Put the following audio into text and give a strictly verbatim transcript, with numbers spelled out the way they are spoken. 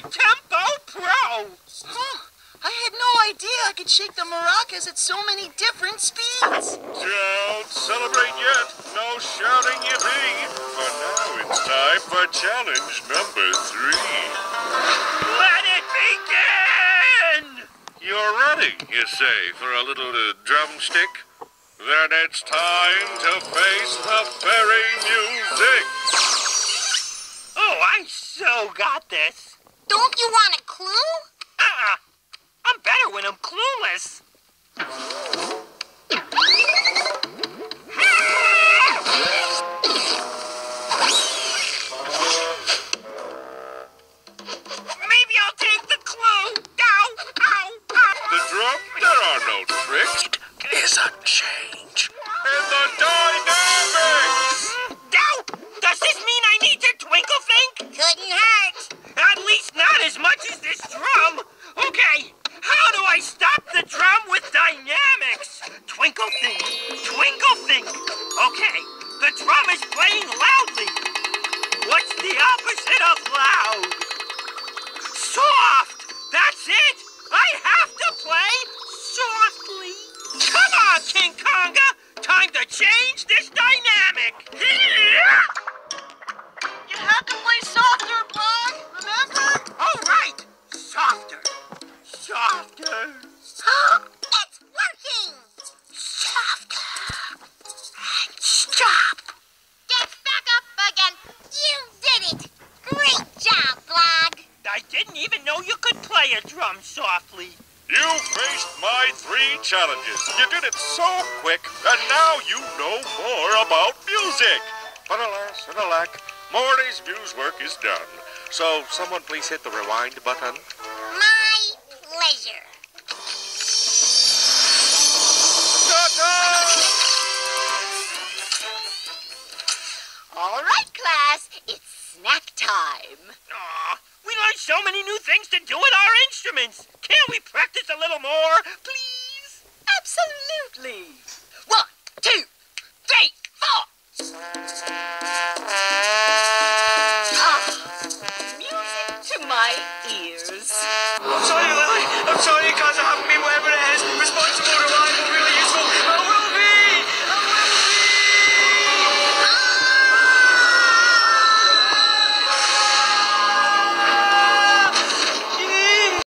Tempo Pro! Huh. I had no idea I could shake the maracas at so many different speeds. Don't celebrate yet. No shouting yippee. For now it's time for challenge number three. Let it begin! You're ready, you say, for a little uh, drumstick? Then it's time to face the fairy music. Oh, I so got this. Don't you want a clue? Uh-uh. I'm better when I'm clueless. Maybe I'll take the clue. Ow, ow, ow. The drum, there are no tricks. It is a change. And the dynamics! Ow! Does this mean I need to twinkle think? Couldn't hurt. At least not as much as this drum. Okay, how do I stop the drum with dynamics? Twinkle think, twinkle think. Okay, the drum is playing loudly. What's the opposite of loud? Soft! That's it! I have to play softly. Come on, King Konga! Time to change this dynamic! You had to play softer, Blog. Remember? All right! Softer! Softer! It's working. Softer! And stop! Get back up again. You did it. Great job, Blog. I didn't even know you could play a drum softly. You faced my three challenges. You did it so quick, and now you know more about music. But alas and alack, Morty's muse work is done. So someone please hit the rewind button. My pleasure. All right, class. It's snack time. Aw, we learned so many new things to do with our instruments. Can't we practice a little more, please? Absolutely.